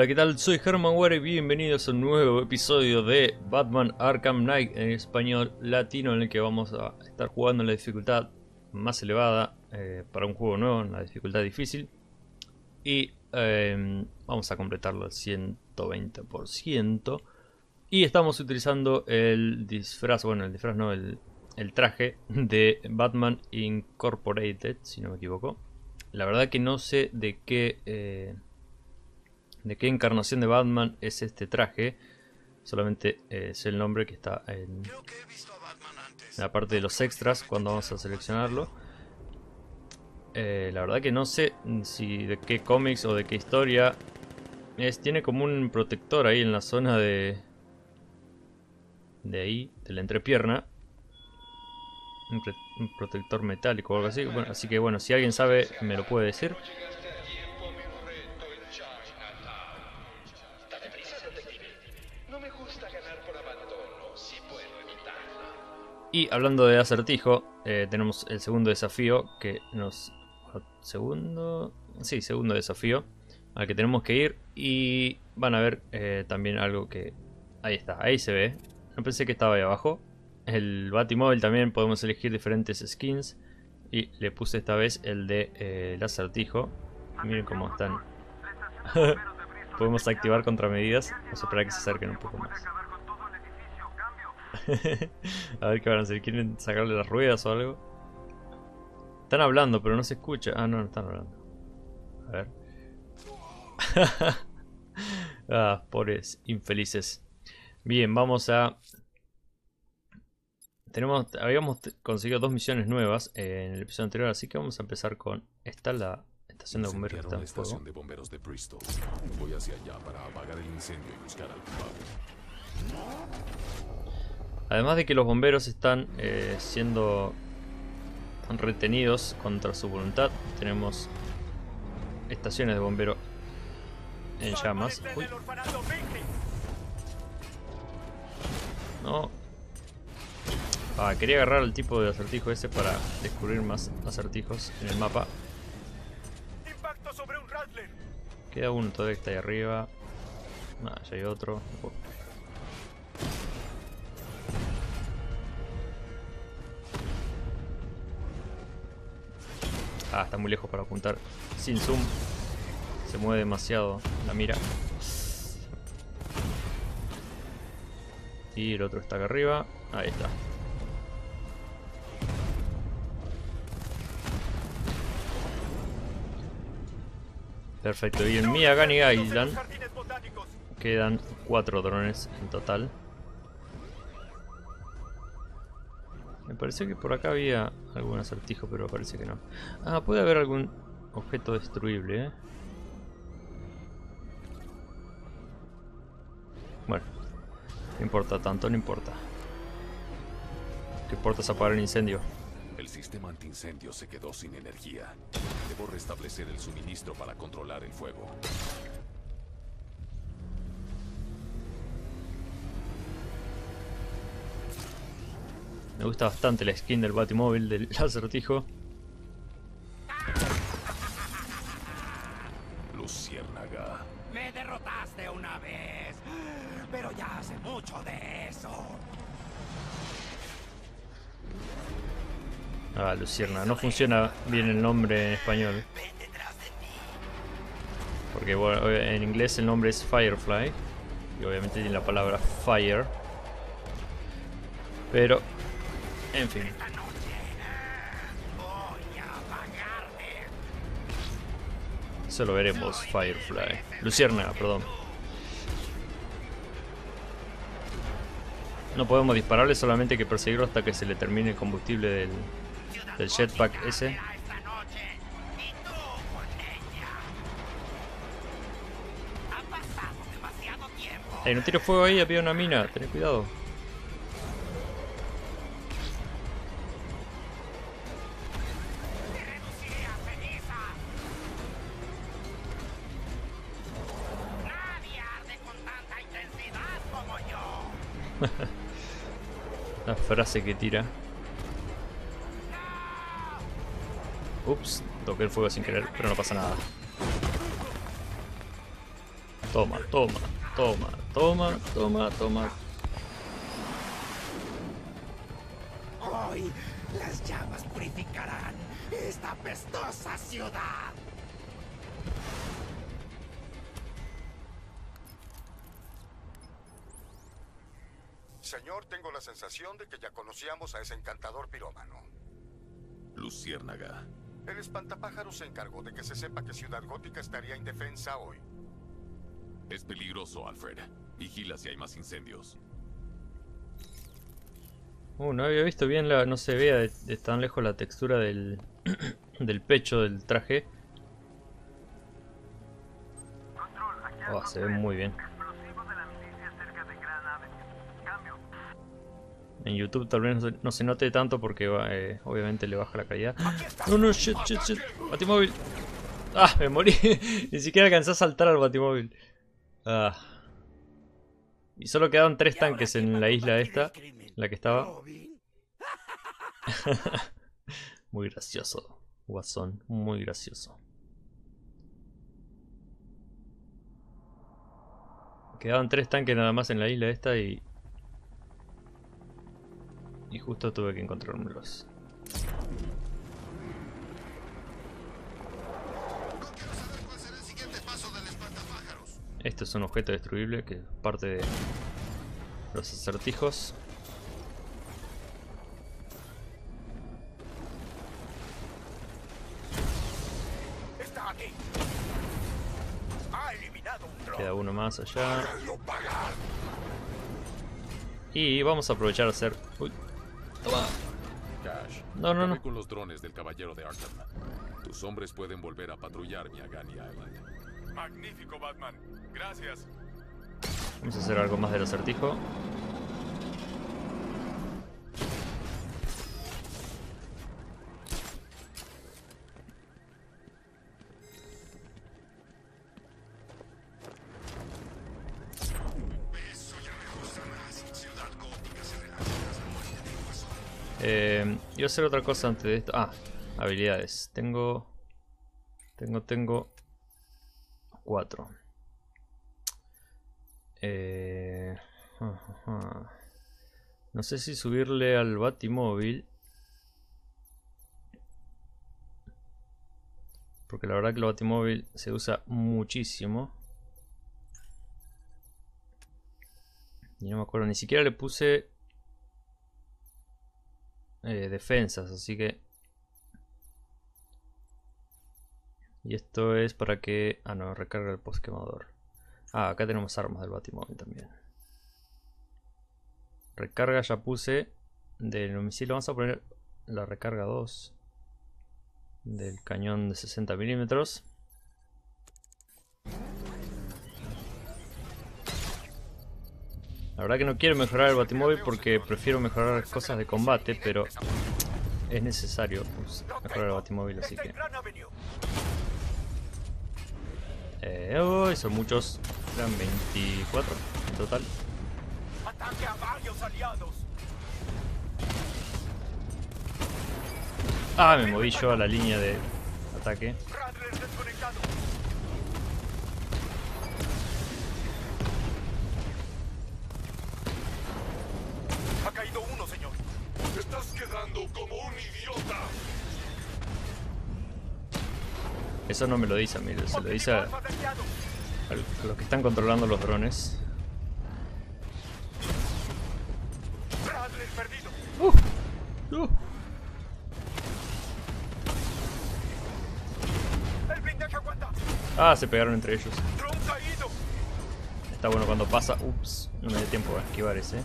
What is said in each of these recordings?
Hola, ¿qué tal? Soy Hermanware y bienvenidos a un nuevo episodio de Batman Arkham Knight en español latino, en el que vamos a estar jugando en la dificultad más elevada para un juego nuevo, en la dificultad difícil. Y vamos a completarlo al 120%. Y estamos utilizando el disfraz, bueno, el disfraz no, el traje de Batman Incorporated, si no me equivoco. La verdad que no sé de qué encarnación de Batman es este traje. Solamente es el nombre que está en la parte de los extras cuando vamos a seleccionarlo. La verdad que no sé si de qué cómics o de qué historia es. Tiene como un protector ahí en la zona de ahí, de la entrepierna. Un protector metálico o algo así. Bueno, así que bueno, si alguien sabe me lo puede decir. Y hablando de Acertijo, tenemos el segundo desafío que nos... Segundo desafío al que tenemos que ir. Y van a ver también algo que... Ahí está, ahí se ve. No pensé que estaba ahí abajo. El Batimóvil también podemos elegir diferentes skins. Y le puse esta vez el de el Acertijo. Miren cómo están. Podemos activar contramedidas. Vamos a esperar a que se acerquen un poco más. A ver qué van a hacer. ¿Quieren sacarle las ruedas o algo? Están hablando, pero no se escucha. Ah, no, no están hablando. A ver. Ah, pobres infelices. Bien, vamos a... Habíamos conseguido 2 misiones nuevas en el episodio anterior, así que vamos a empezar con esta, la estación de bomberos que está en fuego. De bomberos de Bristol. Voy hacia allá para apagar el incendio y buscar al culpable. Además de que los bomberos están siendo retenidos contra su voluntad, tenemos estaciones de bombero en llamas. Uy. No. Ah, quería agarrar al tipo de acertijo ese para descubrir más acertijos en el mapa. Queda uno todavía que está ahí arriba. Ah, ya hay otro. Ah, está muy lejos para apuntar sin zoom. Se mueve demasiado la mira. Y el otro está acá arriba. Ahí está. Perfecto. Y en Miagani Island quedan 4 drones en total. Me pareció que por acá había algún acertijo, pero parece que no. Ah, puede haber algún objeto destruible, Bueno, no importa tanto, no importa. Lo que importa es apagar el incendio. El sistema antiincendio se quedó sin energía. Debo restablecer el suministro para controlar el fuego. Me gusta bastante la skin del Batimóvil del acertijo. Luciérnaga. Me derrotaste una vez, pero ya hace mucho de eso. Ah, Luciérnaga. No funciona bien el nombre en español. Porque bueno, en inglés el nombre es Firefly. Y obviamente tiene la palabra fire. Pero, en fin. Eso lo veremos, Firefly. Luciérnaga, perdón. No podemos dispararle, solamente hay que perseguirlo hasta que se le termine el combustible del jetpack ese. Hey, no tires fuego ahí, había una mina, ten cuidado. La frase que tira. Ups, toqué el fuego sin querer, pero no pasa nada. Toma, toma, toma, toma, toma, toma. Hoy las llamas purificarán esta apestosa ciudad. Señor, tengo la sensación de que ya conocíamos a ese encantador pirómano. Luciérnaga. El espantapájaros se encargó de que se sepa que Ciudad Gótica estaría indefensa hoy. Es peligroso, Alfred. Vigila si hay más incendios. No había visto bien no se vea de tan lejos la textura del, del pecho del traje. Se ve muy bien. En YouTube tal vez no se note tanto porque obviamente le baja la calidad. No, shit. Batimóvil. Me morí. Ni siquiera alcancé a saltar al batimóvil. Y solo quedaban 3 tanques en la isla esta, la que estaba. Muy gracioso, Guasón, muy gracioso. Quedaban 3 tanques nada más en la isla esta y justo tuve que encontrármelos. Esto es un objeto destruible que es parte de los acertijos. Está aquí. Ha eliminado un dron. Queda uno más allá. Y vamos a aprovechar a hacer... Uy. Toma. Cash. No. Acabé con los drones del caballero de Arkham. Tus hombres pueden volver a patrullar Miagani Island. Magnífico, Batman. Gracias. Vamos a hacer algo más del acertijo. Iba a hacer otra cosa antes de esto. Habilidades. Tengo 4. No sé si subirle al Batimóvil, porque la verdad que el Batimóvil se usa muchísimo. Y no me acuerdo, ni siquiera le puse defensas, así que... Y esto es para que... no, recarga el post quemador. Acá tenemos armas del Batimóvil también. Recarga ya puse del misil. Vamos a poner la recarga 2 del cañón de 60 milímetros. La verdad que no quiero mejorar el Batimóvil porque prefiero mejorar cosas de combate, pero es necesario mejorar el Batimóvil, así que... son muchos. Eran 24 en total. Ataque a varios aliados. Me moví yo a la línea de ataque. Radler desconectado. Ha caído uno, señor. Te estás quedando como un idiota. Eso no me lo dice a mí, se lo dice a los que están controlando los drones. Radler perdido. El blindaje aguanta. Se pegaron entre ellos. Dron caído. Está bueno cuando pasa. Ups, no me dio tiempo a esquivar ese.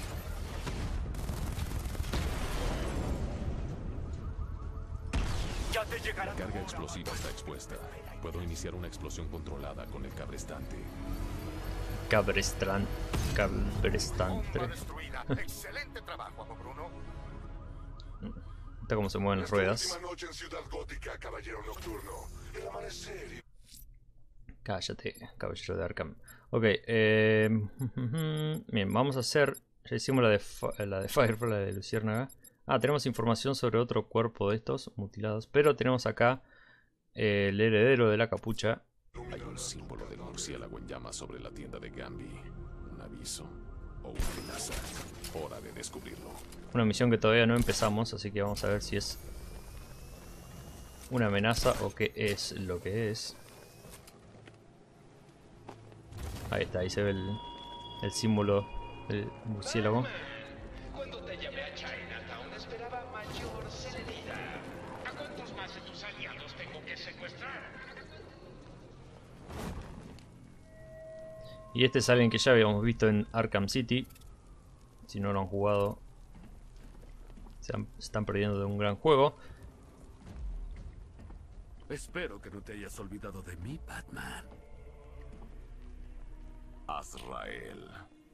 Ya te llegará. La carga explosiva está expuesta. Puedo iniciar una explosión controlada con el cabrestante. Cabrestante. Bomba destruida. Excelente trabajo, Amo Bruno. Está como se mueven las ruedas. Última noche en Ciudad Gótica, caballero nocturno. El amanecer y... Cállate, caballero de Arkham. Ok, bien, vamos a hacer... Ya hicimos la de Firefly, la de Luciérnaga. Tenemos información sobre otro cuerpo de estos mutilados. Pero tenemos acá el heredero de la capucha. un símbolo del murciélago en llamas sobre la tienda de Gambi. ¿Un aviso o una amenaza? Hora de descubrirlo. Una misión que todavía no empezamos, así que vamos a ver si es una amenaza o qué es lo que es. Ahí está, ahí se ve el símbolo del murciélago. Cuando te llamé a Chinatown esperaba mayor serenidad. ¿A cuántos más de tus aliados tengo que secuestrar? Y este es alguien que ya habíamos visto en Arkham City. Si no lo han jugado, se están perdiendo de un gran juego. Espero que no te hayas olvidado de mí, Batman. Azrael.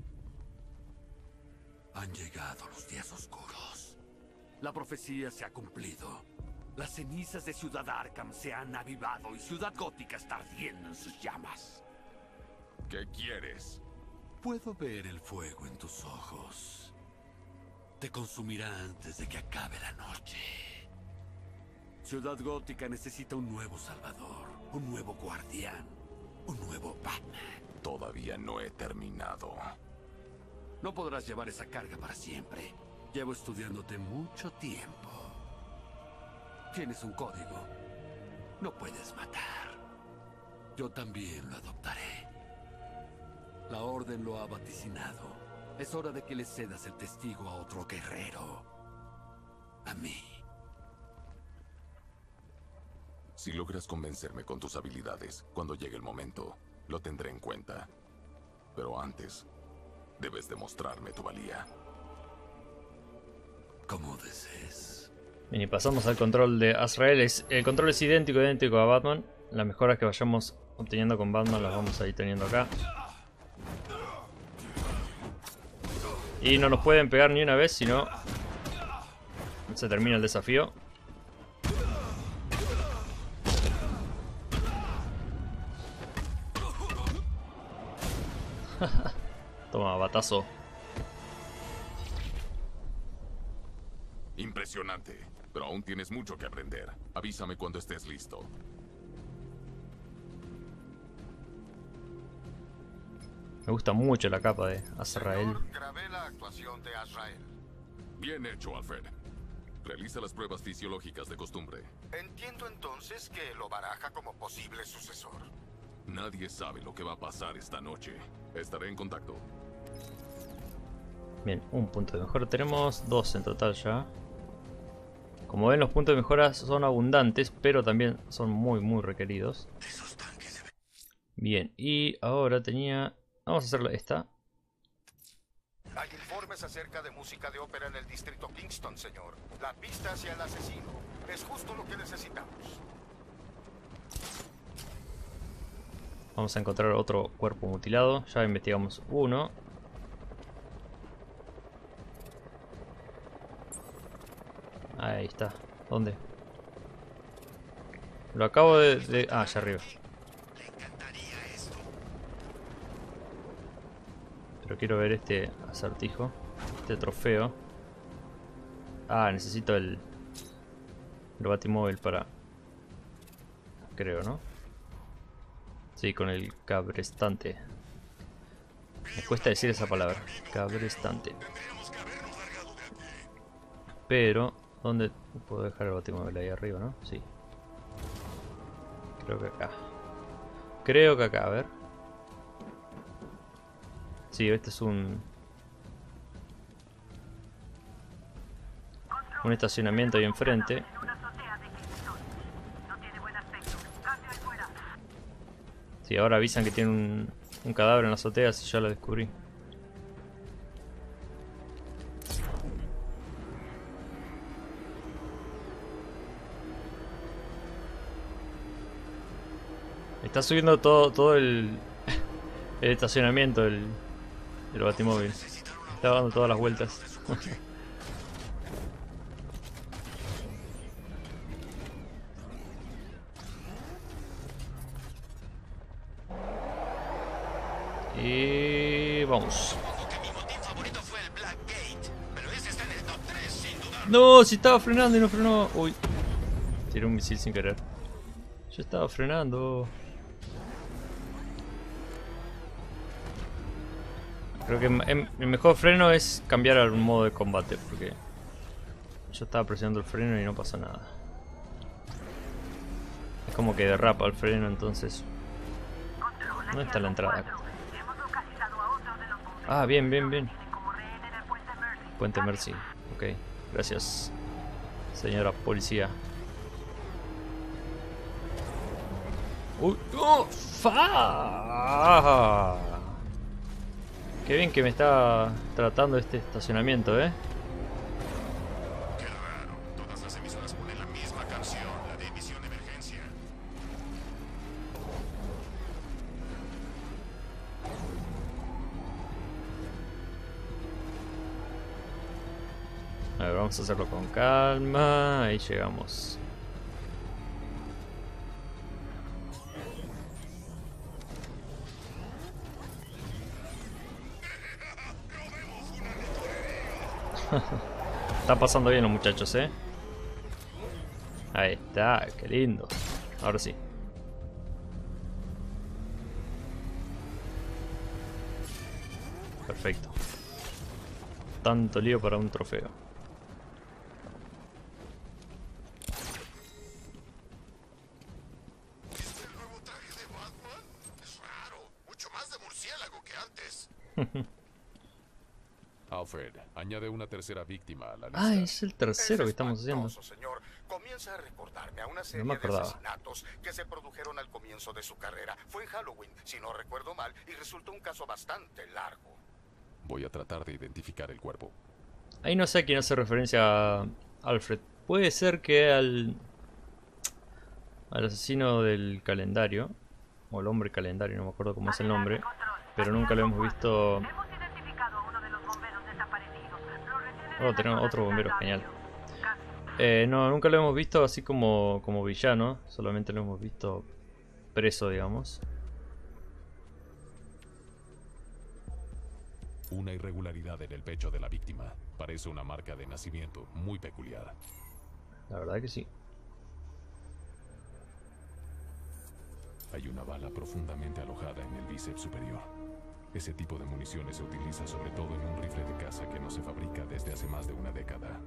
Han llegado los días oscuros. La profecía se ha cumplido. Las cenizas de Ciudad Arkham se han avivado y Ciudad Gótica está ardiendo en sus llamas. ¿Qué quieres? Puedo ver el fuego en tus ojos. Te consumirá antes de que acabe la noche. Ciudad Gótica necesita un nuevo salvador, un nuevo guardián, un nuevo Batman. Todavía no he terminado. No podrás llevar esa carga para siempre. Llevo estudiándote mucho tiempo. Tienes un código. No puedes matar. Yo también lo adoptaré. La Orden lo ha vaticinado. Es hora de que le cedas el testigo a otro guerrero. A mí. Si logras convencerme con tus habilidades, cuando llegue el momento, lo tendré en cuenta. Pero antes, debes demostrarme tu valía. Como desees. Bien, y pasamos al control de Azrael. El control es idéntico a Batman. Las mejoras que vayamos obteniendo con Batman las vamos a ir teniendo acá. Y no nos pueden pegar ni una vez, si no se termina el desafío. Toma, batazo. Impresionante, pero aún tienes mucho que aprender. Avísame cuando estés listo. Me gusta mucho la capa de Azrael. Señor, grabé la actuación de Azrael. Bien hecho, Alfred. Realiza las pruebas fisiológicas de costumbre. Entiendo entonces que lo baraja como posible sucesor. Nadie sabe lo que va a pasar esta noche. Estaré en contacto. Bien, un punto de mejora. Tenemos 2 en total ya. Como ven, los puntos de mejora son abundantes, pero también son muy requeridos. Bien, y ahora tenía... Vamos a hacer esta. Hay informes acerca de música de ópera en el distrito Kingston, señor. La pista hacia el asesino. Es justo lo que necesitamos. Vamos a encontrar otro cuerpo mutilado. Ya investigamos uno. Ahí está. ¿Dónde? Lo acabo de... Ah, allá arriba. Pero quiero ver este acertijo. Este trofeo. Ah, necesito el batimóvil para... Creo, ¿no? Sí, con el cabrestante. Me cuesta decir esa palabra. Cabrestante. Pero... ¿Dónde puedo dejar el batimóvil? Ahí arriba, ¿no? Sí. Creo que acá. Creo que acá, a ver. Sí, este es un estacionamiento ahí enfrente. Sí, ahora avisan que tiene un cadáver en la azotea, si ya lo descubrí. Está subiendo todo el estacionamiento, el batimóvil. Está dando todas las vueltas. Y vamos. No, si estaba frenando y no frenó. Uy, tiré un misil sin querer. Yo estaba frenando. Creo que el mejor freno es cambiar al modo de combate, porque yo estaba presionando el freno y no pasa nada. Es como que derrapa el freno, entonces... ¿Dónde está la entrada? Ah, bien, bien, bien. Puente Mercy. Ok, gracias, señora policía. ¡Uy! ¡Oh! ¡Fa! Qué bien que me está tratando este estacionamiento, ¿eh? Qué raro. Todas las emisoras ponen la misma canción, la de emisión de emergencia. A ver, vamos a hacerlo con calma. Ahí llegamos. Está pasando bien los muchachos, ¿eh? Ahí está, qué lindo. Ahora sí. Perfecto. Tanto lío para un trofeo. ¿Viste el nuevo traje de Batman? Es raro. Mucho más de murciélago que antes. Alfred, añade una tercera víctima a la lista. Ah, es el tercero que Es estamos haciendo. espantoso, señor. Comienza a recordarme a una No serie me de acordaba. asesinatos que se produjeron al comienzo de su carrera. Fue en Halloween, si no recuerdo mal, y resultó un caso bastante largo. Voy a tratar de identificar el cuerpo. Ahí no sé a quién hace referencia a Alfred. Puede ser que al asesino del calendario, o el hombre calendario, no me acuerdo cómo es el nombre, pero nunca lo hemos visto. Oh, tenemos otro bombero, genial. No, nunca lo hemos visto así como villano, solamente lo hemos visto preso, digamos. Una irregularidad en el pecho de la víctima. Parece una marca de nacimiento muy peculiar. La verdad que sí. Hay una bala profundamente alojada en el bíceps superior. Ese tipo de municiones se utiliza sobre todo en un rifle de caza que no se fabrica desde hace más de una década.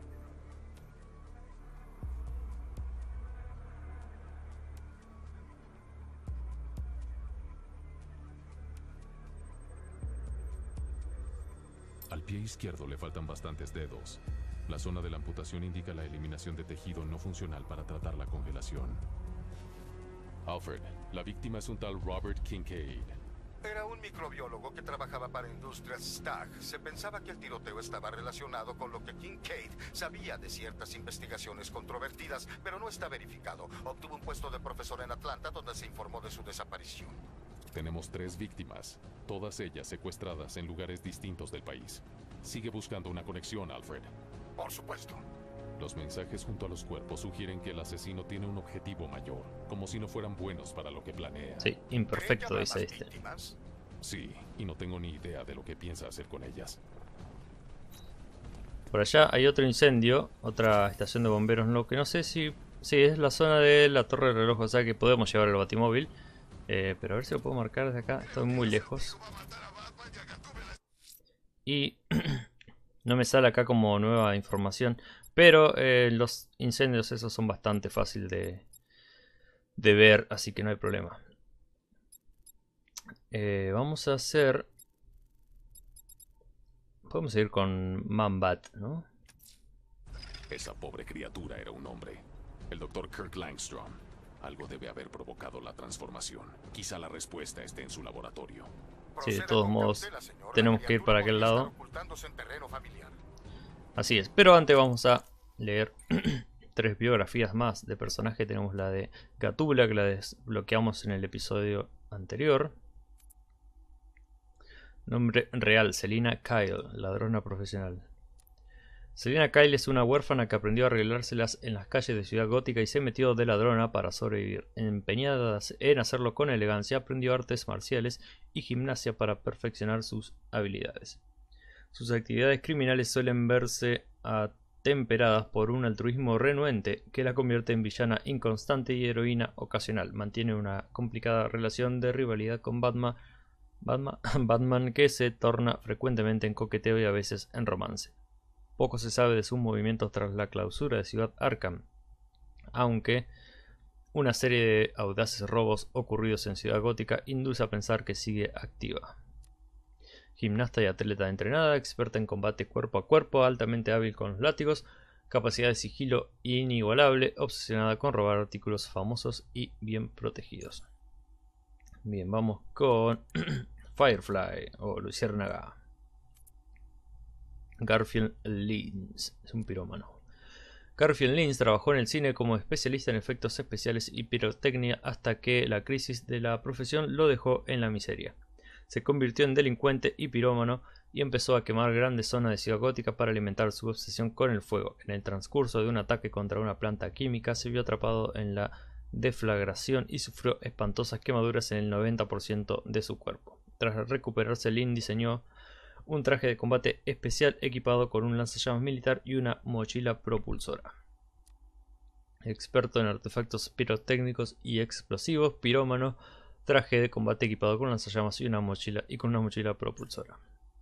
Al pie izquierdo le faltan bastantes dedos. La zona de la amputación indica la eliminación de tejido no funcional para tratar la congelación. Alfred, la víctima es un tal Robert Kincaid. Era un microbiólogo que trabajaba para Industrias Stagg. Se pensaba que el tiroteo estaba relacionado con lo que Kincaid sabía de ciertas investigaciones controvertidas, pero no está verificado. Obtuvo un puesto de profesor en Atlanta donde se informó de su desaparición. Tenemos 3 víctimas, todas ellas secuestradas en lugares distintos del país. Sigue buscando una conexión, Alfred. Por supuesto. Los mensajes junto a los cuerpos sugieren que el asesino tiene un objetivo mayor, como si no fueran buenos para lo que planea. Sí, imperfecto, dice este. Víctimas? Sí, y no tengo ni idea de lo que piensa hacer con ellas. Por allá hay otro incendio, otra estación de bomberos, lo que no sé si... Sí, es la zona de la torre de reloj, o sea que podemos llevar el batimóvil. Pero a ver si lo puedo marcar desde acá, estoy muy lejos. Y no me sale acá como nueva información. Pero los incendios esos son bastante fáciles de ver, así que no hay problema. Vamos a hacer... Podemos seguir con Man-Bat, ¿no? Esa pobre criatura era un hombre. El Dr. Kirk Langstrom. Algo debe haber provocado la transformación. Quizá la respuesta esté en su laboratorio. Sí, de todos modos, tenemos que ir para aquel lado. Así es, pero antes vamos a leer 3 biografías más de personaje. Tenemos la de Gatúbela, que la desbloqueamos en el episodio anterior. Nombre real, Selina Kyle, ladrona profesional. Selina Kyle es una huérfana que aprendió a arreglárselas en las calles de Ciudad Gótica y se metió de ladrona para sobrevivir. Empeñada en hacerlo con elegancia, aprendió artes marciales y gimnasia para perfeccionar sus habilidades. Sus actividades criminales suelen verse atemperadas por un altruismo renuente que la convierte en villana inconstante y heroína ocasional. Mantiene una complicada relación de rivalidad con Batman, Batman que se torna frecuentemente en coqueteo y a veces en romance. Poco se sabe de sus movimientos tras la clausura de Ciudad Arkham, aunque una serie de audaces robos ocurridos en Ciudad Gótica induce a pensar que sigue activa. Gimnasta y atleta entrenada, experta en combate cuerpo a cuerpo, altamente hábil con los látigos, capacidad de sigilo inigualable, obsesionada con robar artículos famosos y bien protegidos. Bien, vamos con Firefly o Luciérnaga. Garfield Lynch es un pirómano. Garfield Lynch trabajó en el cine como especialista en efectos especiales y pirotecnia hasta que la crisis de la profesión lo dejó en la miseria. Se convirtió en delincuente y pirómano y empezó a quemar grandes zonas de Ciudad Gótica para alimentar su obsesión con el fuego. En el transcurso de un ataque contra una planta química se vio atrapado en la deflagración y sufrió espantosas quemaduras en el 90% de su cuerpo. Tras recuperarse, Lynch diseñó un traje de combate especial equipado con un lanzallamas militar y una mochila propulsora. Experto en artefactos pirotécnicos y explosivos, pirómano, traje de combate equipado con lanzallamas y una mochila propulsora.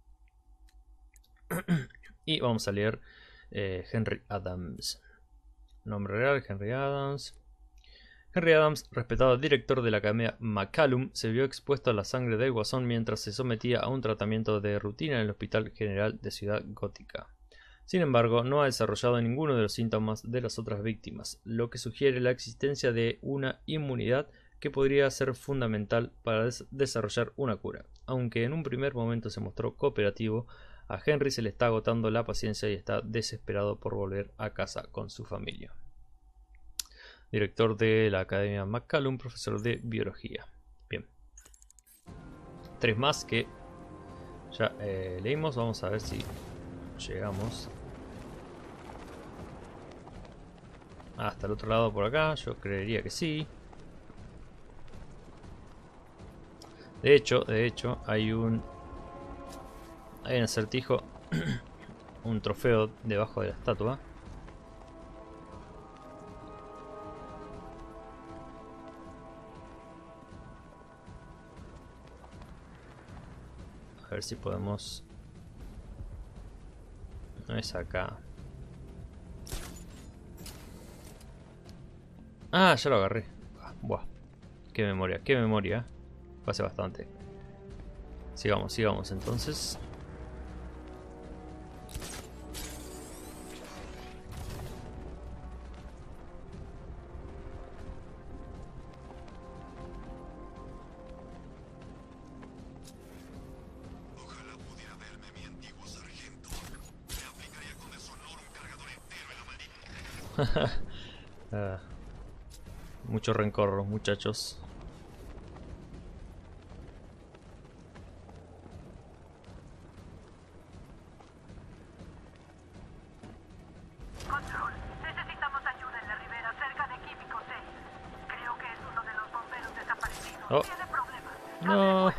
Y vamos a leer Henry Adams. Nombre real: Henry Adams. Henry Adams, respetado director de la Academia McCallum, se vio expuesto a la sangre del Guasón mientras se sometía a un tratamiento de rutina en el Hospital General de Ciudad Gótica. Sin embargo, no ha desarrollado ninguno de los síntomas de las otras víctimas, lo que sugiere la existencia de una inmunidad que podría ser fundamental para desarrollar una cura. Aunque en un primer momento se mostró cooperativo, a Henry se le está agotando la paciencia y está desesperado por volver a casa con su familia. Director de la Academia McCallum, profesor de biología. Bien. 3 más que ya leímos. Vamos a ver si llegamos hasta el otro lado por acá. Yo creería que sí. De hecho, hay un acertijo, un trofeo debajo de la estatua. A ver si podemos... No es acá. Ah, ya lo agarré. Buah. Qué memoria, qué memoria. Fue hace bastante. Sigamos entonces. Mucho rencor, muchachos. Control, necesitamos ayuda en la ribera cerca de Químico 6. Creo que es uno de los bomberos desaparecidos. Oh. Tiene problemas. No.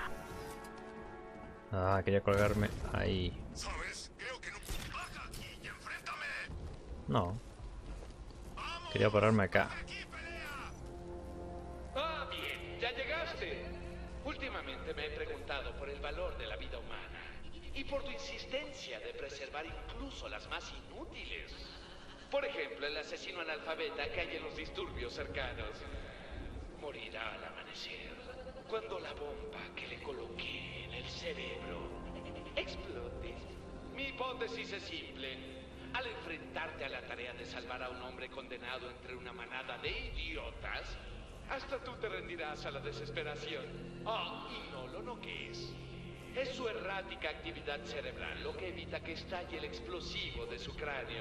Ah, quería colgarme ahí. ¿Sabes? Creo que no. Baja aquí y enfréntame. No. Quería pararme acá. Ah, bien, ya llegaste. Últimamente me he preguntado por el valor de la vida humana y por tu insistencia de preservar incluso las más inútiles. Por ejemplo, el asesino analfabeta que hay en los disturbios cercanos. Morirá al amanecer cuando la bomba que le coloqué en el cerebro explote. Mi hipótesis es simple. Al enfrentarte a la tarea de salvar a un hombre condenado entre una manada de idiotas, hasta tú te rendirás a la desesperación. Oh, y no lo noques. Es su errática actividad cerebral lo que evita que estalle el explosivo de su cráneo.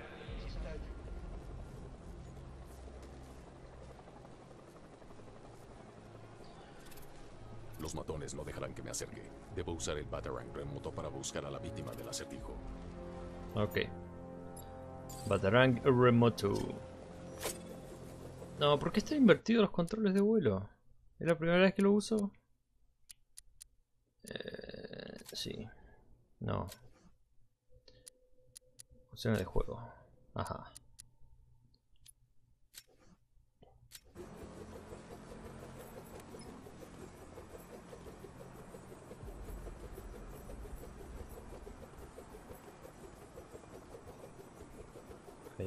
Los matones no dejarán que me acerque. Debo usar el Batarang remoto para buscar a la víctima del acertijo. Ok. Batarang remoto. No, ¿por qué están invertidos los controles de vuelo? ¿Es la primera vez que lo uso? Sí. No. Opciones de juego. Ajá.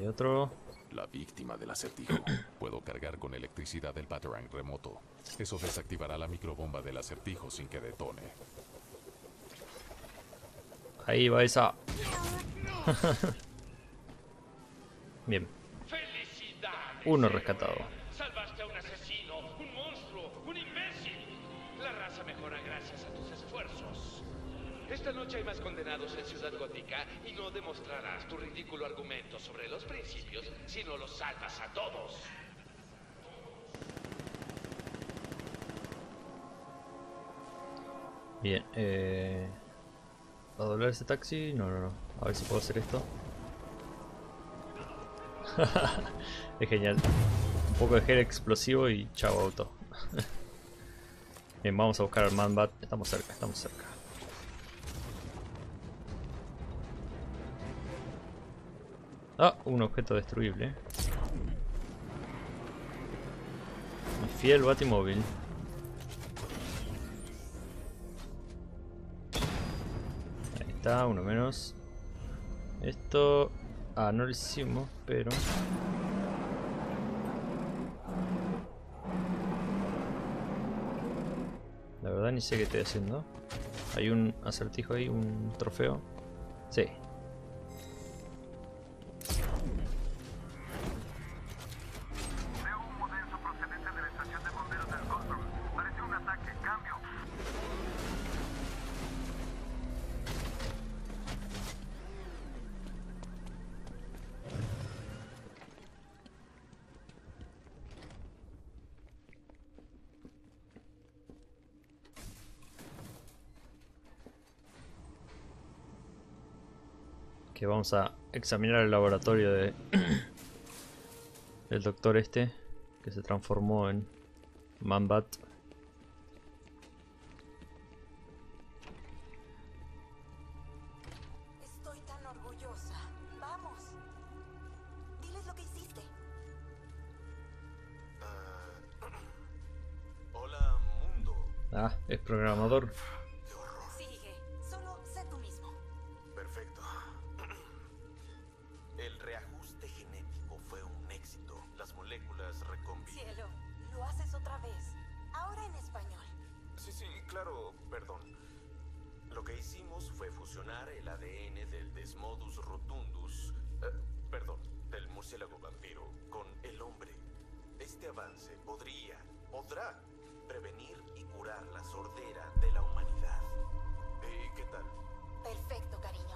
Hay otro. La víctima del acertijo. Puedo cargar con electricidad el Batarang remoto. Eso desactivará la microbomba del acertijo sin que detone. Ahí va esa. Bien. ¡Felicidades! Uno rescatado. Salvaste a un asesino, un monstruo, un imbécil. La raza mejora gracias a tus esfuerzos. Esta noche hay más condenados en Ciudad Gótica y no demostrarás tu ridículo argumento sobre los principios si no los salvas a todos. Bien, ¿va a doblar ese taxi? No, no, no. A ver si puedo hacer esto. Es genial. Un poco de gel explosivo y chao auto. Bien, vamos a buscar al Man-Bat. Estamos cerca, estamos cerca. Ah, un objeto destruible. Mi fiel Batimóvil. Ahí está, uno menos. Esto... Ah, no lo hicimos, pero... La verdad ni sé qué estoy haciendo. Hay un acertijo ahí, un trofeo. Sí. Veo humo denso procedente de la estación de bomberos del Control. Parece un ataque. Cambio. Que vamos a examinar el laboratorio de el doctor este que se transformó en Man-Bat. Estoy tan orgullosa. Vamos. Diles lo que hiciste. Hola, mundo. Ah, es programador. Qué horror. Sigue. Solo sé tú mismo. Perfecto. El reajuste genético fue un éxito. Las moléculas reconviven. Cielo, lo haces otra vez. Ahora en español. Sí, sí, claro, perdón. Lo que hicimos fue fusionar el ADN del Desmodus rotundus, del murciélago vampiro, con el hombre. Este avance podrá prevenir y curar la sordera de la humanidad. ¿Y qué tal? Perfecto, cariño.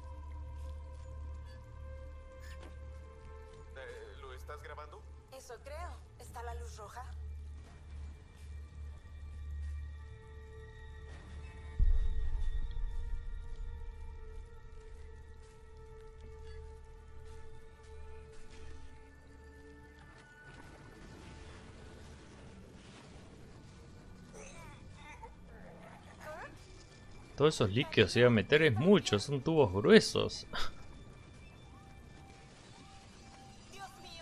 ¿Lo estás grabando? Eso creo. ¿Está la luz roja? Todos esos líquidos se iban a meter es mucho, son tubos gruesos. Dios mío.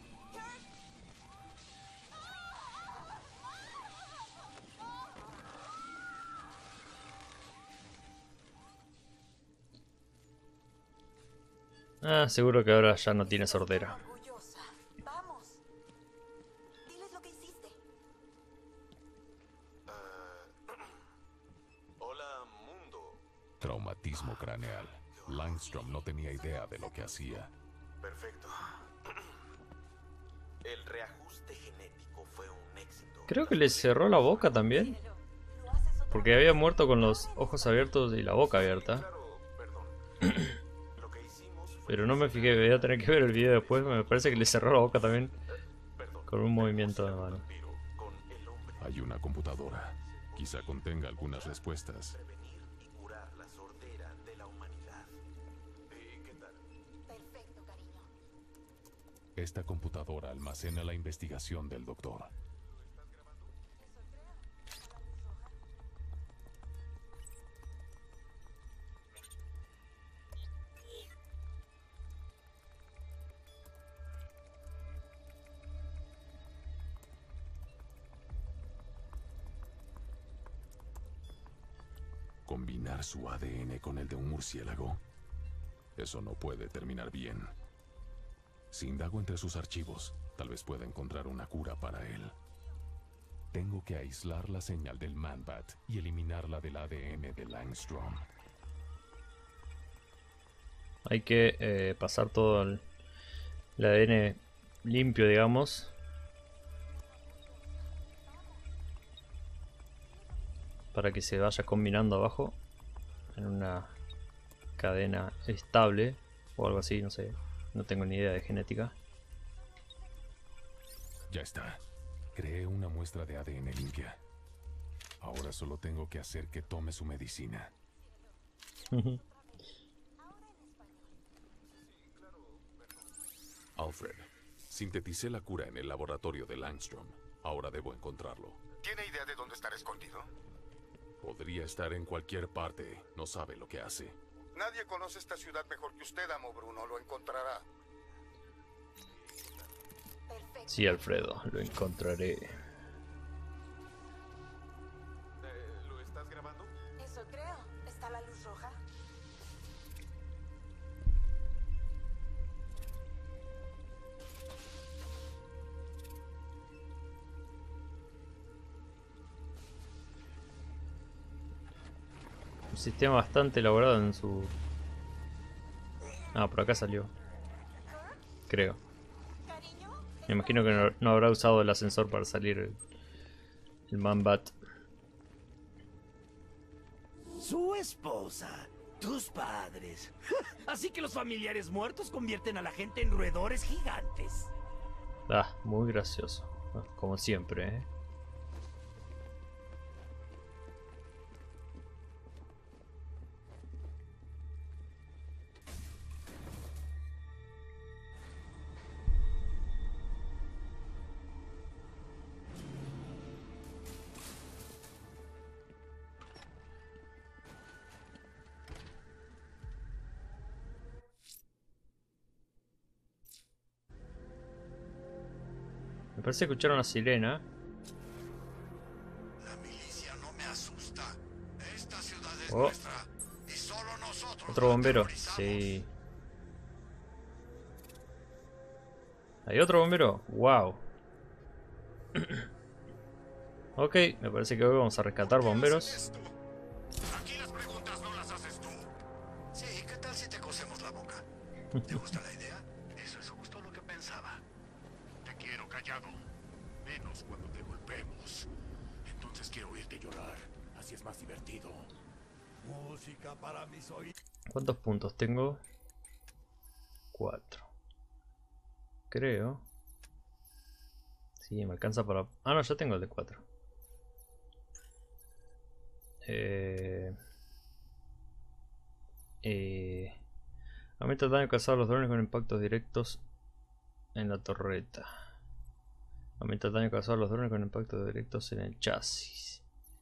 Ah, seguro que ahora ya no tiene sordera. Orgullosa. Vamos. Diles lo que hiciste. Hola, mundo. Traumatismo craneal. Langstrom no tenía idea de lo que hacía. Perfecto. El reajuste genético fue un éxito. Creo que le cerró la boca también. Cielo, lo haces otra Porque había muerto con los ojos abiertos y la boca abierta. Claro, perdón. Lo que hicimos fue Pero no me fijé, voy a tener que ver el video después. Me parece que le cerró la boca también perdón. con un movimiento de mano. Vampiro con el hombre. Hay una computadora. Quizá contenga algunas respuestas. Prevenir y curar la sordera de la humanidad. ¿Y qué tal? Perfecto, cariño. Esta computadora almacena la investigación del doctor. Eso creo. ¿Está la luz roja? ¿Combinar su ADN con el de un murciélago? Eso no puede terminar bien. Si indago entre sus archivos, tal vez pueda encontrar una cura para él. Tengo que aislar la señal del Man-Bat y eliminarla del ADN de Langstrom. Hay que pasar todo el ADN limpio, digamos. Para que se vaya combinando abajo en una cadena estable o algo así, no sé. No tengo ni idea de genética. Ya está. Creé una muestra de ADN limpia. Ahora solo tengo que hacer que tome su medicina. Alfred, sinteticé la cura en el laboratorio de Langstrom. Ahora debo encontrarlo. ¿Tiene idea de dónde estará escondido? Podría estar en cualquier parte. No sabe lo que hace. Nadie conoce esta ciudad mejor que usted, amo Bruno. Lo encontrará. Perfecto. Sí, Alfredo, lo encontraré. ¿Lo estás grabando? Eso creo. ¿Está la luz roja? Un sistema bastante elaborado en su... Ah, por acá salió. Creo. Cariño, Me imagino que no habrá usado el ascensor para salir el Man-Bat. Su esposa, tus padres. Así que los familiares muertos convierten a la gente en roedores gigantes. Ah, muy gracioso. Como siempre, ¿eh? Me parece escuchar una sirena. La milicia no me asusta. Esta ciudad es Oh. nuestra y solo nosotros. Otro la bombero. aterrorizamos. Sí. ¿Hay otro bombero? Wow. Ok, me parece que hoy vamos a rescatar bomberos. Aquí las preguntas no las haces tú. Sí, ¿qué tal si te cosemos la boca? ¿Te gusta la idea? Eso es justo lo que pensaba. Te quiero callado. Menos cuando te golpeemos. Entonces quiero oírte llorar. Así es más divertido. Música para mis oídos. ¿Cuántos puntos tengo? 4. Creo. Sí, me alcanza para... Ah, no, ya tengo el de 4. Aumenta el daño causado a los drones con impactos directos en la torreta. Aumenta el daño causado a los drones con impactos directos en el chasis.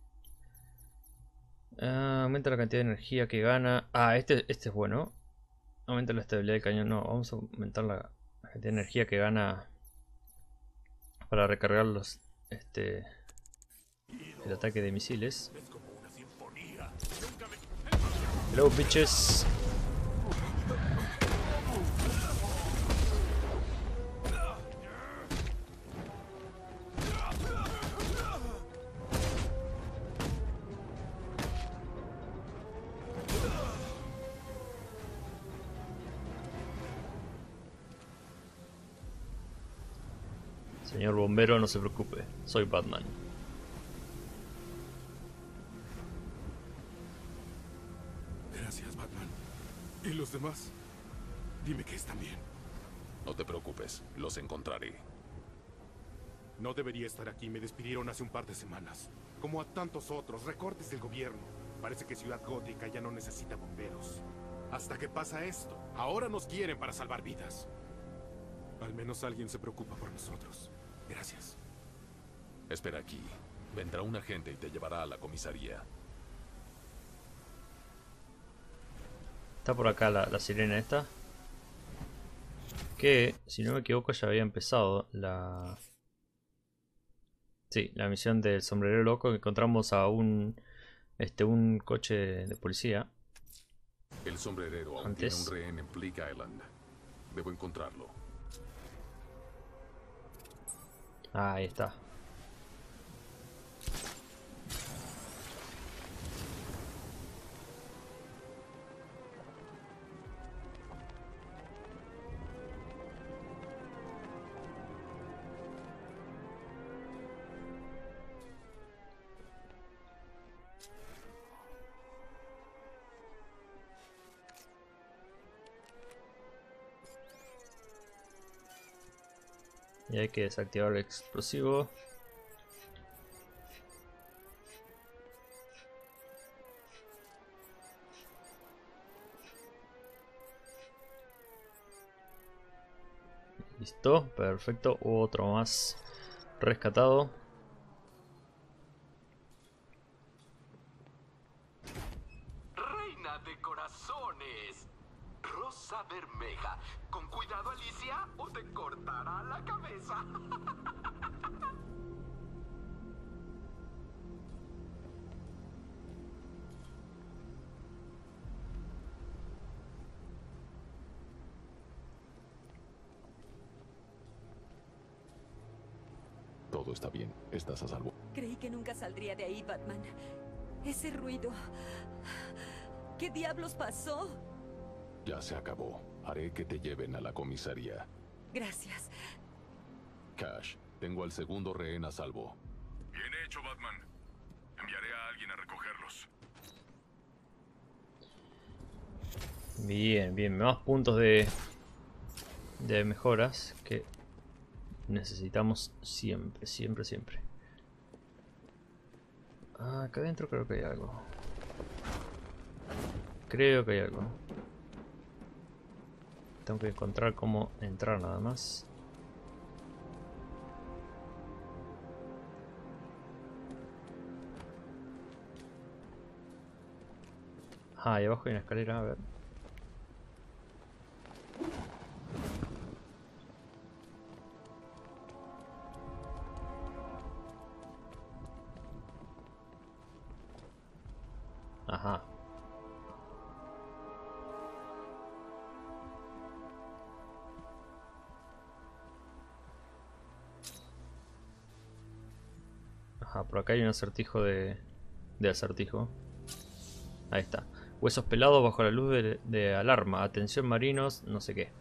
Aumenta la cantidad de energía que gana. Ah, este es bueno. Aumenta la estabilidad del cañón. No, vamos a aumentar la cantidad de energía que gana para recargar los el ataque de misiles. Hello, bitches. Señor bombero, no se preocupe, soy Batman. Gracias, Batman. ¿Y los demás? Dime que están bien. No te preocupes, los encontraré. No debería estar aquí, me despidieron hace un par de semanas. Como a tantos otros, recortes del gobierno. Parece que Ciudad Gótica ya no necesita bomberos. Hasta que pasa esto, ahora nos quieren para salvar vidas. Al menos alguien se preocupa por nosotros. Gracias. Espera aquí. Vendrá un agente y te llevará a la comisaría. Está por acá la sirena esta. Que, si no me equivoco, ya había empezado la... Sí, la misión del sombrerero loco, que encontramos a un coche de policía. El sombrerero aún Antes. tiene un rehén en Bleak Island. Debo encontrarlo. Ahí está. Y hay que desactivar el explosivo. Listo, perfecto. Otro más rescatado. Reina de corazones. Rosa Bermeja. Con cuidado, Alicia, o te cortará la cabeza. Todo está bien. Estás a salvo. Creí que nunca saldría de ahí, Batman. Ese ruido. ¿Qué diablos pasó? Ya se acabó. Haré que te lleven a la comisaría. Gracias. Cash, tengo al segundo rehén a salvo. Bien hecho, Batman. Enviaré a alguien a recogerlos. Bien, bien. Más puntos de mejoras que necesitamos siempre, siempre, siempre. Acá adentro creo que hay algo. Creo que hay algo. Tengo que encontrar cómo entrar nada más. Ahí abajo hay una escalera, a ver. Ajá. Ajá, por acá hay un acertijo de acertijo. Ahí está. Huesos pelados bajo la luz de alarma. Atención marinos, no sé qué.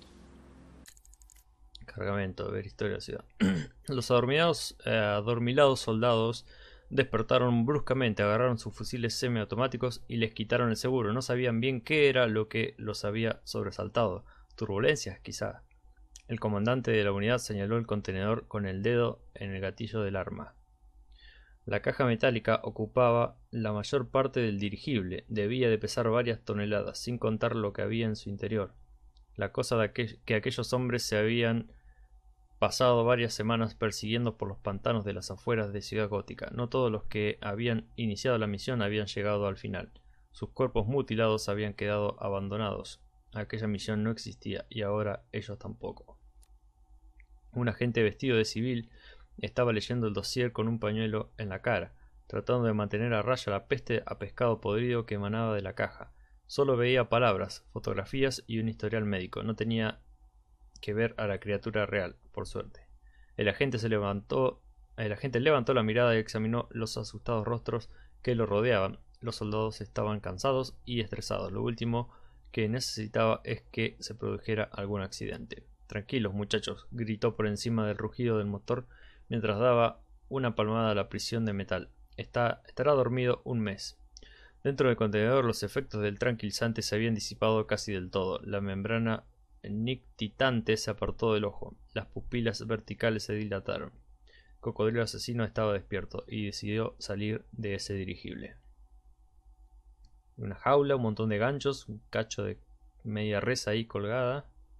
Cargamento, ver historia de la ciudad. Los adormilados soldados despertaron bruscamente, agarraron sus fusiles semiautomáticos y les quitaron el seguro. No sabían bien qué era lo que los había sobresaltado. Turbulencias, quizá. El comandante de la unidad señaló el contenedor con el dedo en el gatillo del arma. La caja metálica ocupaba la mayor parte del dirigible. Debía de pesar varias toneladas, sin contar lo que había en su interior. La cosa de que aquellos hombres se habían pasado varias semanas persiguiendo por los pantanos de las afueras de Ciudad Gótica. No todos los que habían iniciado la misión habían llegado al final. Sus cuerpos mutilados habían quedado abandonados. Aquella misión no existía y ahora ellos tampoco. Un agente vestido de civil estaba leyendo el dossier con un pañuelo en la cara, tratando de mantener a raya la peste a pescado podrido que emanaba de la caja. Solo veía palabras, fotografías y un historial médico. No tenía que ver a la criatura real, por suerte. El agente levantó la mirada y examinó los asustados rostros que lo rodeaban. Los soldados estaban cansados y estresados. Lo último que necesitaba es que se produjera algún accidente. Tranquilos, muchachos, gritó por encima del rugido del motor mientras daba una palmada a la prisión de metal. Estará dormido un mes. Dentro del contenedor los efectos del tranquilizante se habían disipado casi del todo. La membrana nictitante se apartó del ojo. Las pupilas verticales se dilataron. Cocodrilo asesino estaba despierto y decidió salir de ese dirigible. Una jaula, un montón de ganchos, un cacho de media res ahí colgada.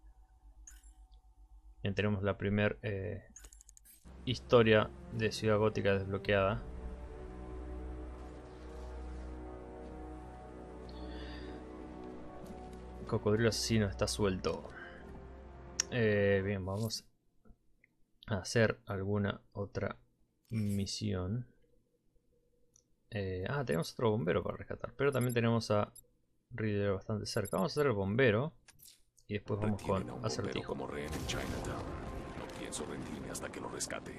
Ya tenemos la primera historia de Ciudad Gótica desbloqueada. Cocodrilo asesino está suelto. Bien, vamos a hacer alguna otra misión. Tenemos otro bombero para rescatar, pero también tenemos a Riddler bastante cerca. Vamos a hacer el bombero y después vamos con acertijo. Como rehén en Chinatown. No pienso rendirme hasta que lo rescate.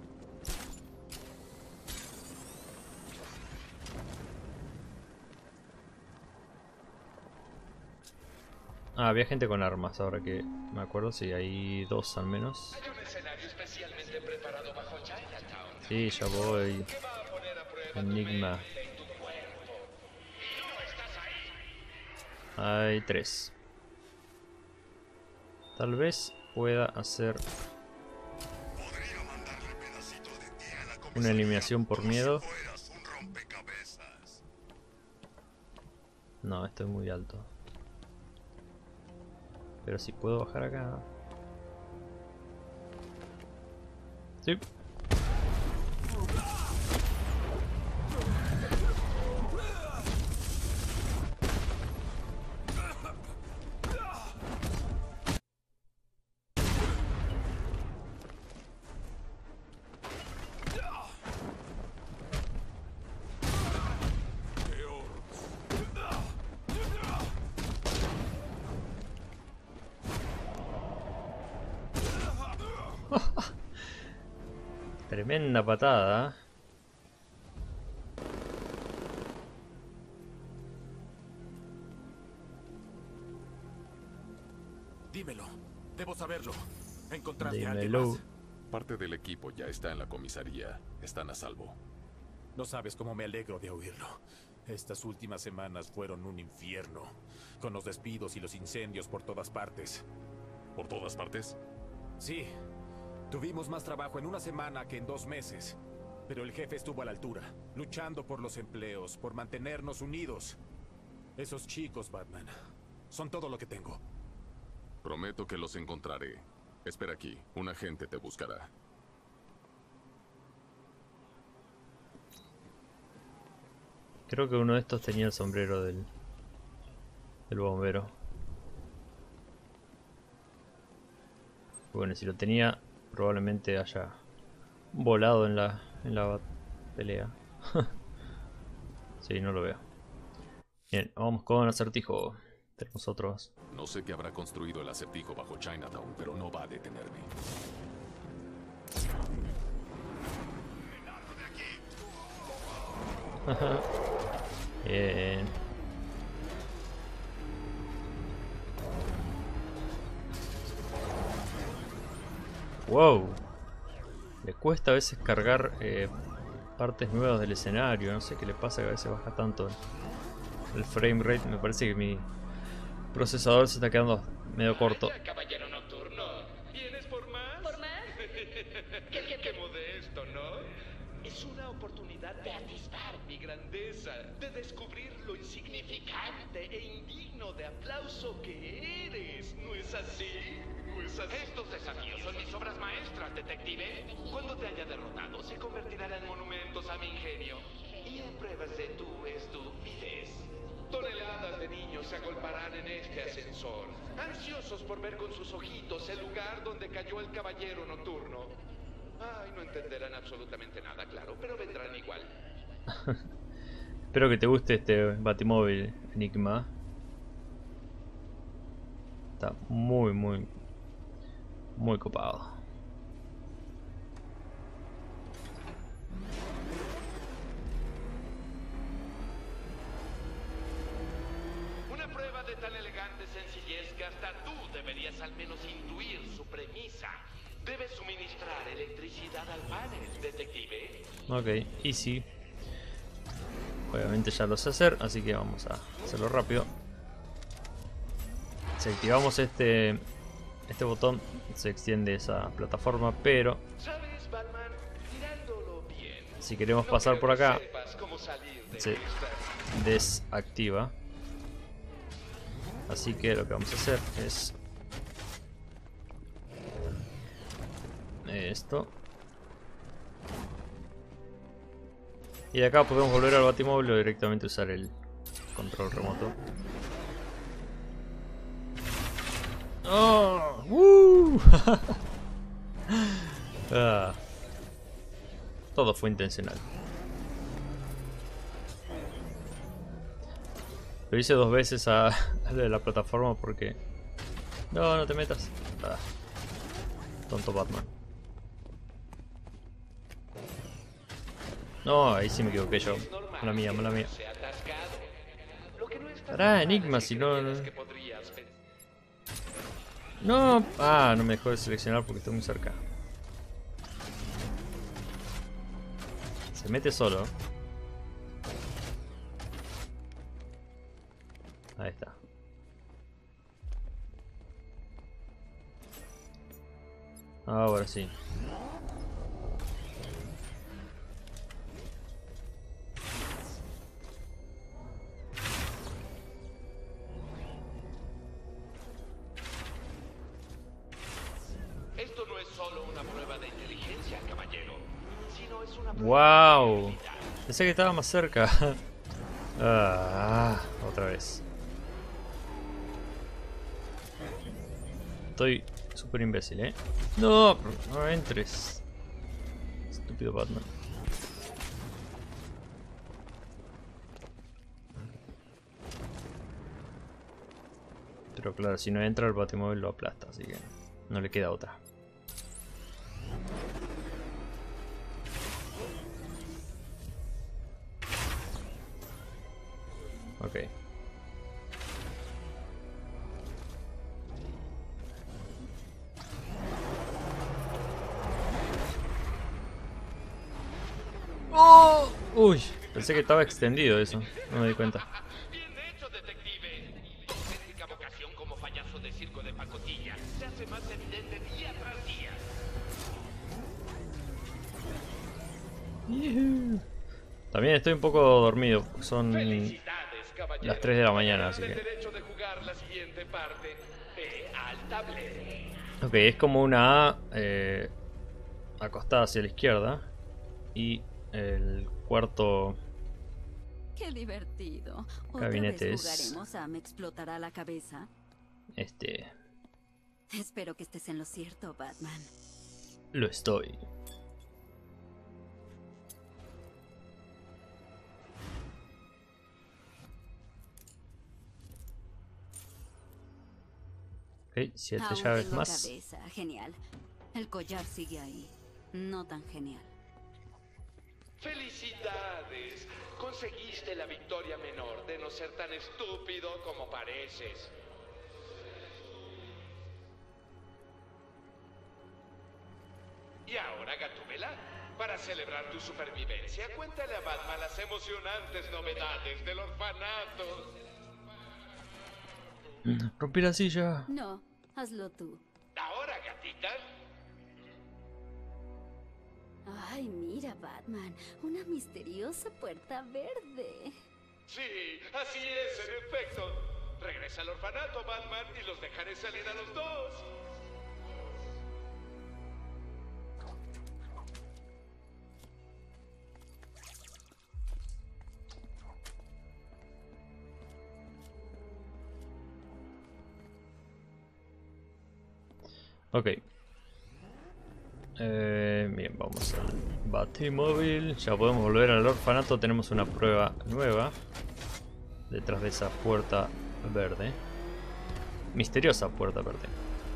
Ah, había gente con armas, ahora que me acuerdo, sí, hay dos al menos. Hay un escenario especialmente preparado bajo Chinatown. Sí, ya voy. Que va a poner a prueba Enigma. tu mente y tu cuerpo. ¡No estás ahí! Hay 3. Tal vez pueda hacer una eliminación por miedo. No, estoy muy alto. Pero si puedo bajar acá. Sí. Tremenda patada. Dímelo. Debo saberlo. ¿Encontraste a alguien Dímelo. más? Parte del equipo ya está en la comisaría. Están a salvo. No sabes cómo me alegro de oírlo. Estas últimas semanas fueron un infierno, con los despidos y los incendios por todas partes. ¿Por todas partes? Sí, tuvimos más trabajo en una semana que en 2 meses. Pero el jefe estuvo a la altura, luchando por los empleos, por mantenernos unidos. Esos chicos, Batman, son todo lo que tengo. Prometo que los encontraré. Espera aquí, un agente te buscará. Creo que uno de estos tenía el sombrero del bombero. Bueno, si lo tenía, probablemente haya volado en la pelea. Sí, no lo veo. Bien, vamos con Acertijo. Tenemos otros. No sé qué habrá construido el acertijo bajo Chinatown, pero no va a detenerme. Bien. Wow. Le cuesta a veces cargar partes nuevas del escenario. No sé qué le pasa, que a veces baja tanto el frame rate. Me parece que mi procesador se está quedando medio corto. Vaya, caballero nocturno. ¿Vienes por más? ¿Por más? Qué modesto, ¿no? Es una oportunidad de atisbar mi grandeza, de descubrir lo insignificante e indigno de aplauso que eres. ¿No es así? ¿No es así? Estos desafíos son mis obras maestras, detective. Cuando te haya derrotado, se convertirán en monumentos a mi ingenio y en pruebas de tu estupidez. Toneladas de niños se agolparán en este ascensor, ansiosos por ver con sus ojitos el lugar donde cayó el caballero nocturno. Ay, no entenderán absolutamente nada, claro, pero vendrán igual. Espero que te guste este Batimóvil Enigma. Está muy copado. Una prueba de tan elegante sencillez que hasta tú deberías al menos intuir su premisa. Debes suministrar electricidad al panel, detective. Ok, easy. Obviamente ya lo sé hacer, así que vamos a hacerlo rápido. Si activamos este botón, se extiende esa plataforma, pero ¿Sabes, Batman? Mirándolo bien, si queremos no pasar creo por que acá, sepas cómo salir de se esta. desactiva. Así que lo que vamos a hacer es esto. Y de acá podemos volver al Batimóvil o directamente usar el control remoto. ¡Oh! ¡Woo! Ah. Todo fue intencional. Lo hice 2 veces a la plataforma porque... No te metas. Ah. Tonto Batman. No, ahí sí me equivoqué yo. Mala mía, mala mía. Pará, Enigma, si no... No, ah, no me dejó de seleccionar porque estoy muy cerca. Se mete solo. Ahí está. Ahora sí. Esto no es solo una prueba de inteligencia, caballero, sino es una ¡Wow! Pensé que estaba más cerca. Ah, otra vez. Estoy súper imbécil, ¿eh? No, no entres. Estúpido Batman. Pero claro, si no entra el Batimóvil lo aplasta, así que no le queda otra. Ok. ¡Oh! Uy, pensé que estaba extendido eso, no me di cuenta. Bien hecho, detective. Tu auténtica vocación como payaso de circo de pacotilla se hace más evidente día tras día. Yuhu. También estoy un poco dormido, son Felicidades, caballero. las 3 de la mañana, así El que... derecho de jugar la siguiente parte al tablero. Ok, es como una A acostada hacia la izquierda. Y el cuarto Qué divertido. gabinete ¿Otra vez es... jugaremos a Me explotará la cabeza? Espero que estés en lo cierto, Batman. Lo estoy. Ok, 7 Aún llaves tengo más. cabeza. Genial. El collar sigue ahí. No tan genial. ¡Felicidades! Conseguiste la victoria menor de no ser tan estúpido como pareces. Y ahora, Gatúbela, para celebrar tu supervivencia, cuéntale a Batman las emocionantes novedades del orfanato. Rompí la silla. No, hazlo tú. Ahora, gatita. Ay, mira, Batman. Una misteriosa puerta verde. Sí, así es, en efecto. Regresa al orfanato, Batman, y los dejaré salir a los dos. Ok. Bien, vamos al Batimóvil. Ya podemos volver al orfanato. Tenemos una prueba nueva detrás de esa puerta verde. Misteriosa puerta verde.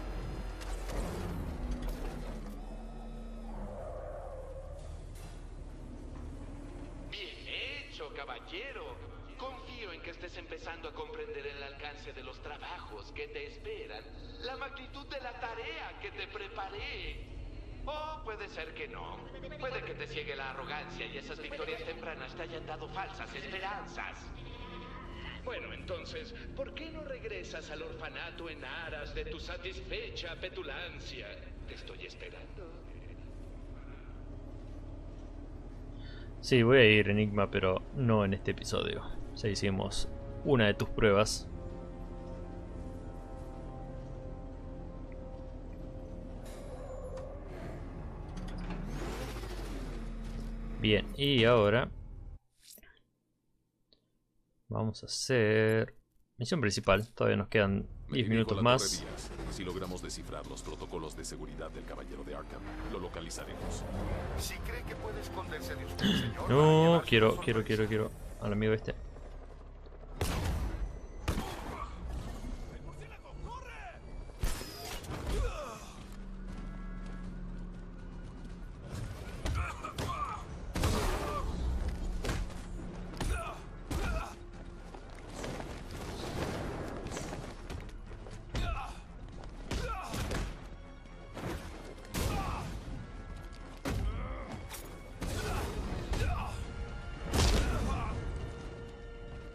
Bien hecho, caballero. Confío en que estés empezando a comprender el alcance de los trabajos que te esperan, la magnitud de la tarea que te preparé. O puede ser que no. Puede que te ciegue la arrogancia y esas victorias tempranas te hayan dado falsas esperanzas. Bueno, entonces, ¿por qué no regresas al orfanato en aras de tu satisfecha petulancia? Te estoy esperando. Sí, voy a ir Enigma, pero no en este episodio. Ya hicimos una de tus pruebas. Bien, y ahora vamos a hacer misión principal. Todavía nos quedan 10 minutos más. Si logramos descifrar los protocolos de seguridad del Caballero de Arkham, lo localizaremos. Si cree que puede esconderse de usted, señor, No, quiero al amigo este.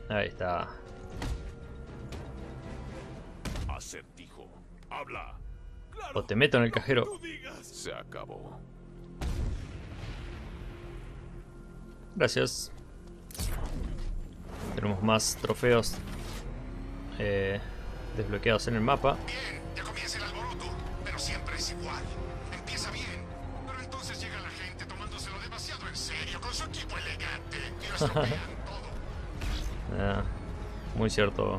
Ahí está. Acertijo, habla. O te meto en el cajero. Se acabó. Gracias. Tenemos más trofeos desbloqueados en el mapa. Bien, ya comienza el alboroto, pero siempre es igual. Empieza bien, pero entonces llega la gente tomándoselo demasiado en serio con su equipo elegante y lo estropean todo. Ah, muy cierto.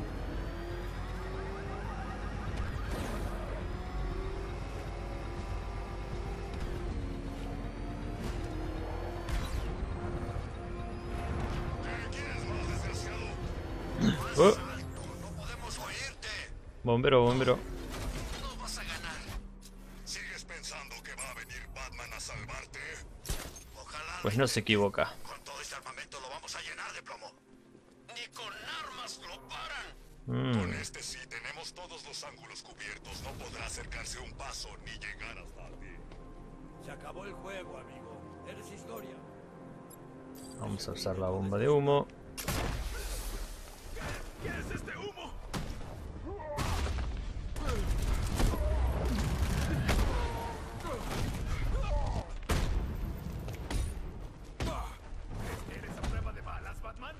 Oh. Bombero, bombero. No vas a ganar. ¿Sigues pensando que va a venir Batman a salvarte? Ojalá. Pues no se equivoca. Con todo este armamento lo vamos a llenar de plomo. Ni con armas lo paran. Con este sí tenemos todos los ángulos cubiertos. No podrá acercarse un paso ni llegar hasta ti. Se acabó el juego, amigo. Eres historia. Vamos a usar la bomba de humo. ¿Qué es este humo? ¿Eres a prueba de balas, Batman?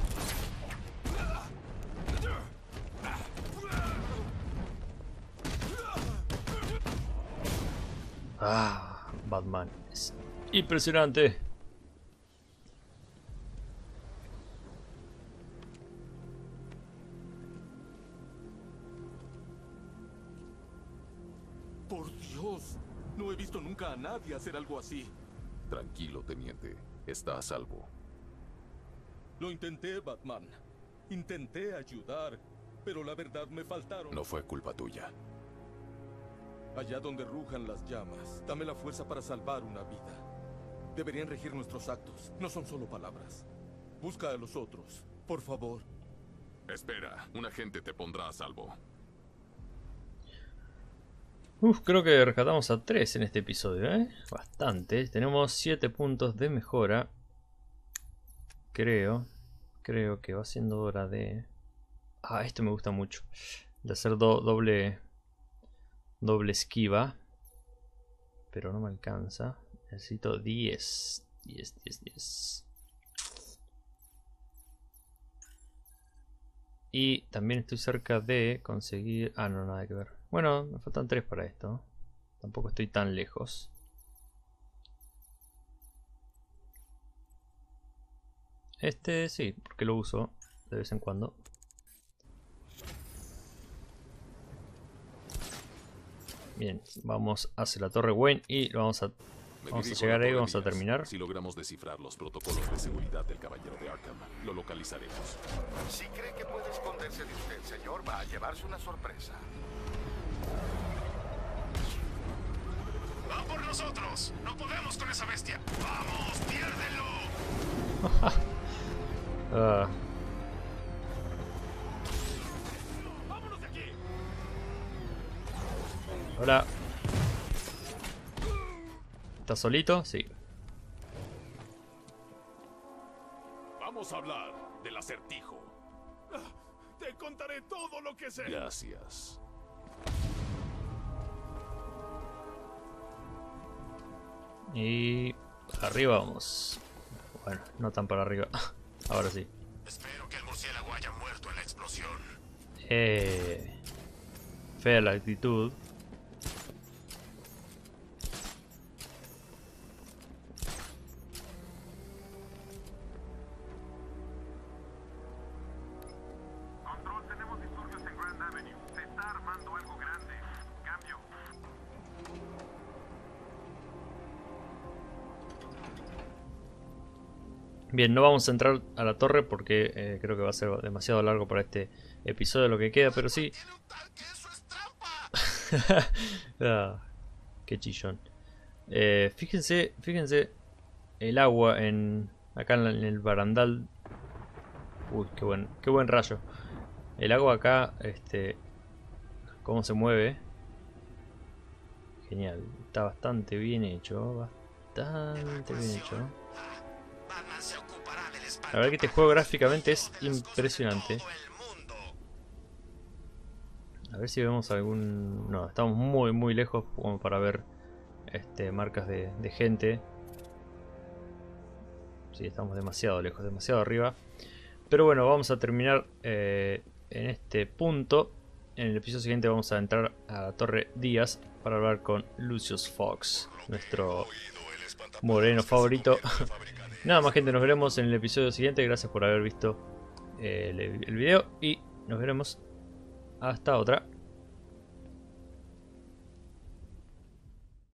Ah, Batman es impresionante. Por Dios, no he visto nunca a nadie hacer algo así. Tranquilo, teniente. Está a salvo. Lo intenté, Batman. Intenté ayudar, pero la verdad me faltaron. No fue culpa tuya. Allá donde rujan las llamas, dame la fuerza para salvar una vida. Deberían regir nuestros actos, no son solo palabras. Busca a los otros, por favor. Espera, un agente te pondrá a salvo. Uf, creo que rescatamos a 3 en este episodio, ¿eh? Bastante. Tenemos 7 puntos de mejora. Creo que va siendo hora de... Ah, esto me gusta mucho. De hacer doble esquiva. Pero no me alcanza. Necesito 10. 10. Y también estoy cerca de conseguir... Ah, no, nada que ver. Bueno, me faltan 3 para esto. Tampoco estoy tan lejos. Este sí, porque lo uso de vez en cuando. Bien, vamos hacia la Torre Wayne y lo vamos a llegar ahí, vamos a terminar. Si logramos descifrar los protocolos de seguridad del Caballero de Arkham, lo localizaremos. Si cree que puede esconderse de usted, señor, va a llevarse una sorpresa. ¡Va por nosotros! ¡No podemos con esa bestia! ¡Vamos, piérdelo! ¡Vámonos de aquí! Hola. ¿Estás solito? Sí. Vamos a hablar del acertijo. Te contaré todo lo que sé. Gracias. Y para arriba vamos. Bueno, no tan para arriba. Ahora sí. Espero que el murciélago haya muerto en la explosión. Fea la actitud. Control, tenemos disturbios en Grand Avenue. Se está armando algo grande. Cambio. Bien, no vamos a entrar a la torre porque creo que va a ser demasiado largo para este episodio lo que queda, pero sí. Ah, qué chillón. Fíjense el agua acá en el barandal. Uy, qué buen rayo. El agua acá, cómo se mueve. Genial, está bastante bien hecho, bastante bien hecho. La verdad que este juego gráficamente es impresionante. A ver si vemos algún... No, estamos muy lejos como para ver marcas de gente. Sí, estamos demasiado lejos, demasiado arriba. Pero bueno, vamos a terminar en este punto. En el episodio siguiente vamos a entrar a la Torre Díaz para hablar con Lucius Fox, nuestro moreno favorito. Nada más, gente, nos veremos en el episodio siguiente. Gracias por haber visto el video y nos veremos hasta otra.